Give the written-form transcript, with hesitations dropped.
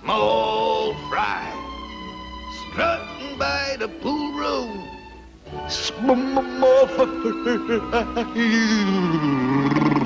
small fry, strutting by the pool road. Small fry.